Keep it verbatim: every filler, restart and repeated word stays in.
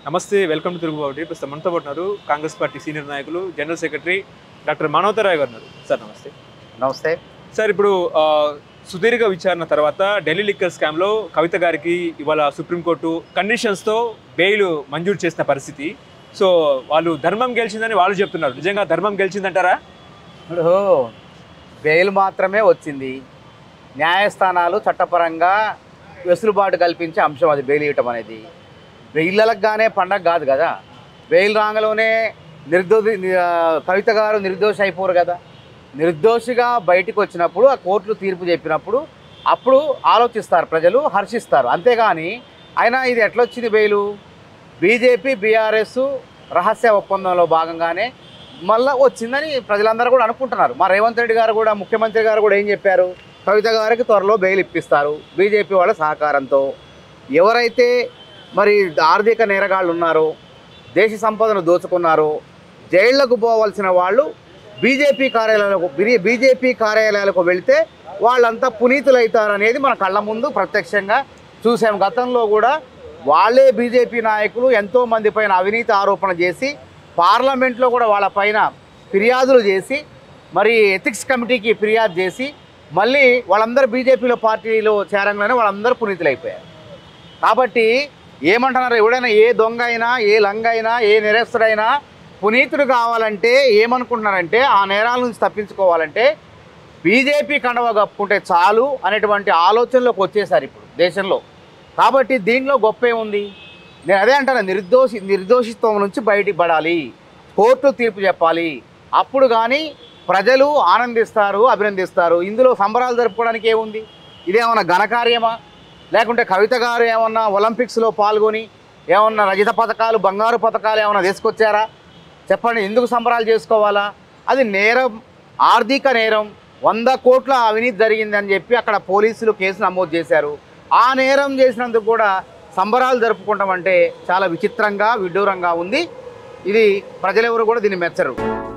నమస్తే, welcome to తిరుగుబాటు. ప్రస్తుతం మనతో పాటు ఉన్నారు కాంగ్రెస్ పార్టీ సీనియర్ నాయకులు, జనరల్ సెక్రటరీ డాక్టర్ మానవతరాయ్ గారు ఉన్నారు. సార్ నమస్తే. నమస్తే సార్, ఇప్పుడు సుదీర్ఘ విచారణ తర్వాత ఢిల్లీ లిక్కర్ స్కామ్లో కవిత గారికి ఇవాళ సుప్రీంకోర్టు కండిషన్స్తో బెయిల్ మంజూరు చేసిన పరిస్థితి. సో వాళ్ళు ధర్మం గెలిచిందని వాళ్ళు చెప్తున్నారు. నిజంగా ధర్మం గెలిచిందంటారా? ఇప్పుడు బెయిల్ మాత్రమే వచ్చింది. న్యాయస్థానాలు చట్టపరంగా వెసులుబాటు కల్పించే అంశం అది బెయిల్ ఇవ్వటం అనేది. బెయిల్లకు గానే పండగ కాదు కదా. బెయిల్ రాంగలోనే నిర్దోషి కవిత గారు నిర్దోషి అయిపోరు కదా. నిర్దోషిగా బయటకు వచ్చినప్పుడు ఆ కోర్టులు తీర్పు చెప్పినప్పుడు అప్పుడు ఆలోచిస్తారు, ప్రజలు హర్షిస్తారు. అంతేగాని అయినా ఇది ఎట్లొచ్చింది బెయిలు? బీజేపీ బీఆర్ఎస్ రహస్య ఒప్పందంలో భాగంగానే మళ్ళీ వచ్చిందని ప్రజలందరూ కూడా అనుకుంటున్నారు. మా రేవంత్ రెడ్డి గారు కూడా, ముఖ్యమంత్రి గారు కూడా ఏం చెప్పారు? కవిత గారికి త్వరలో బెయిల్ ఇప్పిస్తారు బీజేపీ వాళ్ళ సహకారంతో. ఎవరైతే మరి ఆర్థిక నేరగాళ్ళు ఉన్నారో, దేశ సంపదను దోచుకున్నారో, జైళ్లకు పోవాల్సిన వాళ్ళు బీజేపీ కార్యాలయాలకు బీజేపీ కార్యాలయాలకు వెళితే వాళ్ళంతా పునీతులవుతారనేది మన కళ్ళ ముందు ప్రత్యక్షంగా చూసాం. గతంలో కూడా వాళ్ళే బీజేపీ నాయకులు ఎంతోమంది పైన అవినీతి ఆరోపణ చేసి పార్లమెంట్లో కూడా వాళ్ళ పైన ఫిర్యాదులు చేసి మరి ఎథిక్స్ కమిటీకి ఫిర్యాదు చేసి మళ్ళీ వాళ్ళందరూ బీజేపీలో పార్టీలో చేరంగానే వాళ్ళందరూ పునీతులైపోయారు. కాబట్టి ఏమంటున్నారు? ఎవడైనా ఏ దొంగ అయినా, ఏ లంగ అయినా, ఏ నేరస్తుడైనా పునీతుడు కావాలంటే ఏమనుకుంటున్నారంటే ఆ నేరాల నుంచి తప్పించుకోవాలంటే బీజేపీ కండవ కప్పుకుంటే చాలు అనేటువంటి ఆలోచనలోకి వచ్చేసారు ఇప్పుడు దేశంలో. కాబట్టి దీనిలో గొప్ప ఏముంది? నేను అదే అంటాను, నిర్దోషి నిర్దోషిత్వం నుంచి బయటికి పడాలి, కోర్టు తీర్పు చెప్పాలి. అప్పుడు కానీ ప్రజలు ఆనందిస్తారు, అభినందిస్తారు. ఇందులో సంబరాలు జరుపుకోవడానికి ఏముంది? ఇదేమన్నా ఘనకార్యమా? లేకుంటే కవిత గారు ఏమన్నా ఒలింపిక్స్లో పాల్గొని ఏమన్నా రజత పథకాలు, బంగారు పథకాలు ఏమన్నా తీసుకొచ్చారా? చెప్పండి, ఎందుకు సంబరాలు చేసుకోవాలా? అది నేరం, ఆర్థిక నేరం. వంద కోట్ల అవినీతి జరిగిందని చెప్పి అక్కడ పోలీసులు కేసు నమోదు చేశారు. ఆ నేరం చేసినందుకు కూడా సంబరాలు జరుపుకుంటామంటే చాలా విచిత్రంగా, విడ్డూరంగా ఉంది. ఇది ప్రజలెవరు కూడా దీన్ని మెచ్చరు.